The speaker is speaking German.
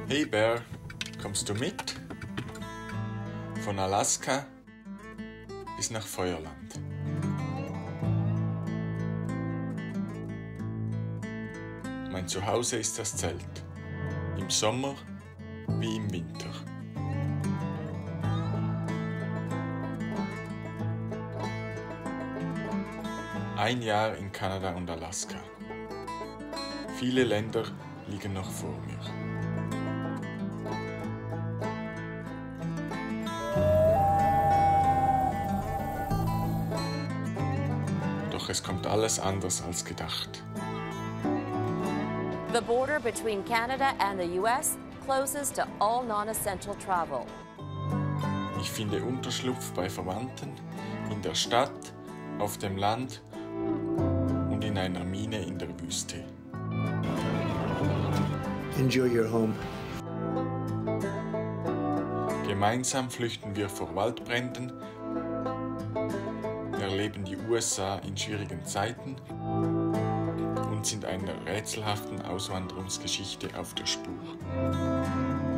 Hey Bear, kommst du mit? Von Alaska bis nach Feuerland. Mein Zuhause ist das Zelt, im Sommer wie im Winter. Ein Jahr in Kanada und Alaska. Viele Länder liegen noch vor mir. Doch es kommt alles anders als gedacht. The border between Canada and the US closes to all non-essential travel. Ich finde Unterschlupf bei Verwandten, in der Stadt, auf dem Land und in einer Mine in der Wüste. Enjoy your home. Gemeinsam flüchten wir vor Waldbränden, erleben die USA in schwierigen Zeiten und sind einer rätselhaften Auswanderungsgeschichte auf der Spur.